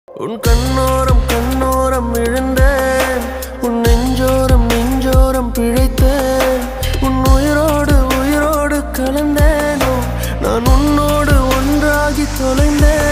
உன் கண்ணோரம் கண்ணோரம் விழுந்தேன், உன் நெஞ்சோரம் நெஞ்சோரம் பிழைத்தேன், உன் உயிரோடு உயிரோடு கலந்தேனோ நான் உன்னோடு ஒன்றாகி தொலைந்தேன்.